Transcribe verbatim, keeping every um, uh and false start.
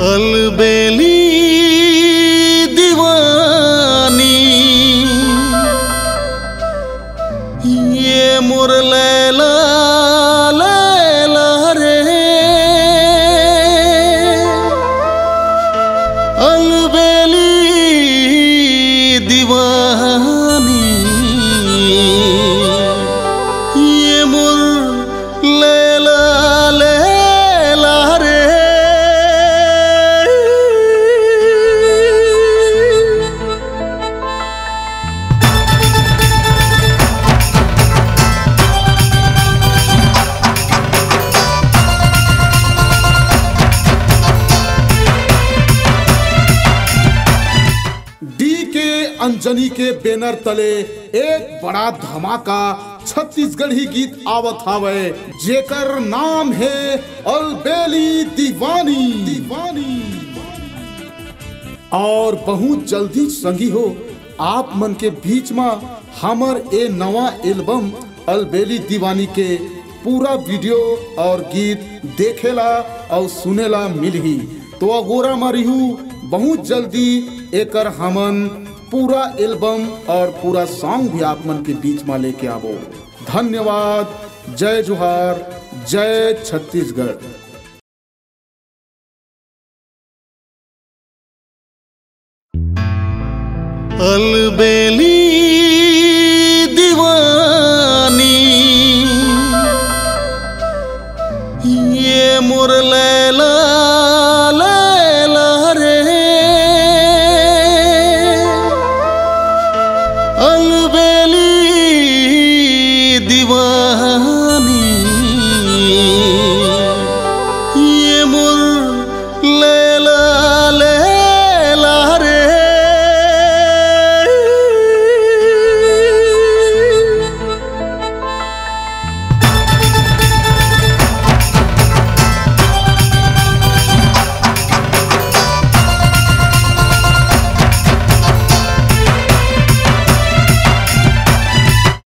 अलबेली दीवानी ये मोर लैला लैला रे अलबेली दीवानी ये मोर लैला लैला रे अंजनी के बैनर तले एक बड़ा धमाका छत्तीसगढ़ी गीत आवत हावे जेकर नाम है अलबेली दीवानी दीवानी। और बहुत जल्दी संगी हो आप मन के बीच में हमर ए नवा एल्बम अलबेली दीवानी के पूरा वीडियो और गीत देखेला और सुनेला मिलही। तो अगोरा मरिहू बहुत जल्दी एकर हमन पूरा एल्बम और पूरा सॉन्ग भी आप मन के बीच में लेके आवो। धन्यवाद। जय जोहार, जय छत्तीसगढ़। अल